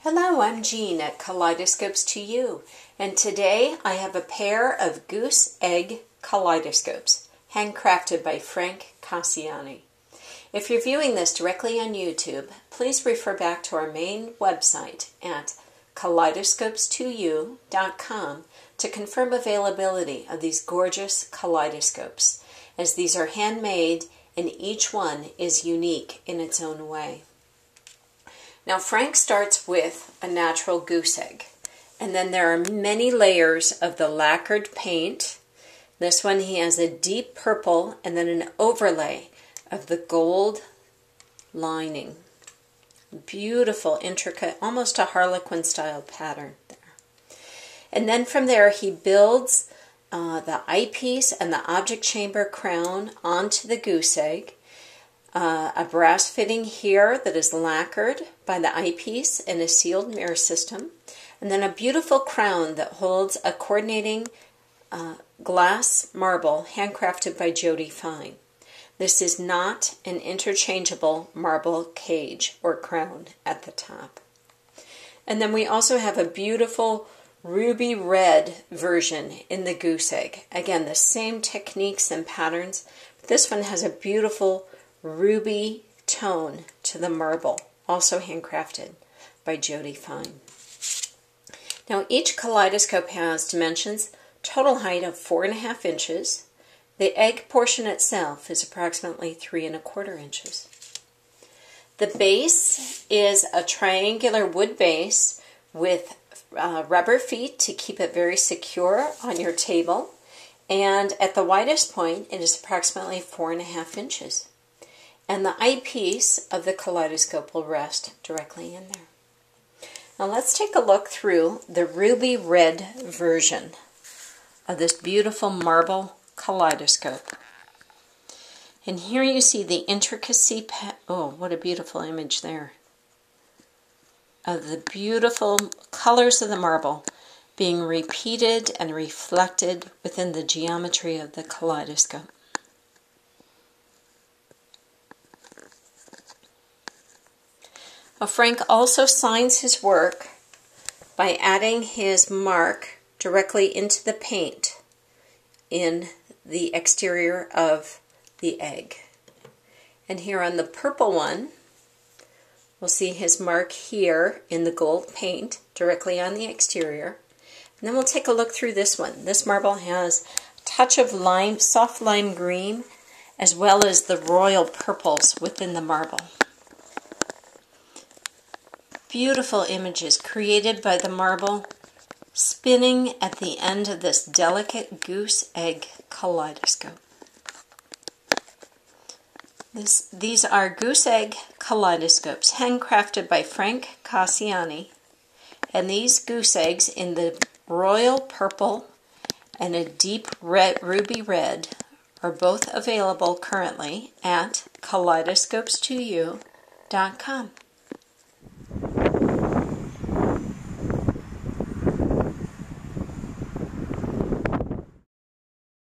Hello, I'm Jean at Kaleidoscopes to You, and today I have a pair of goose egg kaleidoscopes, handcrafted by Frank Casciani. If you're viewing this directly on YouTube, please refer back to our main website at kaleidoscopes2u.com to confirm availability of these gorgeous kaleidoscopes, as these are handmade and each one is unique in its own way. Now, Frank starts with a natural goose egg, and then there are many layers of the lacquered paint. This one he has a deep purple and then an overlay of the gold lining. Beautiful, intricate, almost a harlequin style pattern there. And then from there he builds the eyepiece and the object chamber crown onto the goose egg. A brass fitting here that is lacquered by the eyepiece and a sealed mirror system, and then a beautiful crown that holds a coordinating glass marble handcrafted by Jody Fine. This is not an interchangeable marble cage or crown at the top. And then we also have a beautiful ruby red version in the goose egg. Again, the same techniques and patterns. This one has a beautiful ruby tone to the marble, also handcrafted by Jody Fine. Now each kaleidoscope has dimensions, total height of 4.5 inches. The egg portion itself is approximately 3.25 inches. The base is a triangular wood base with rubber feet to keep it very secure on your table, and at the widest point it is approximately 4.5 inches. And the eyepiece of the kaleidoscope will rest directly in there. Now let's take a look through the ruby red version of this beautiful marble kaleidoscope. And here you see the intricacy, oh, what a beautiful image there, of the beautiful colors of the marble being repeated and reflected within the geometry of the kaleidoscope. Frank also signs his work by adding his mark directly into the paint in the exterior of the egg. And here on the purple one, we'll see his mark here in the gold paint directly on the exterior. And then we'll take a look through this one. This marble has a touch of lime, soft lime green, as well as the royal purples within the marble. Beautiful images created by the marble spinning at the end of this delicate goose egg kaleidoscope. These are goose egg kaleidoscopes handcrafted by Frank Casciani, and these goose eggs in the royal purple and a deep red, ruby red are both available currently at kaleidoscopes2u.com.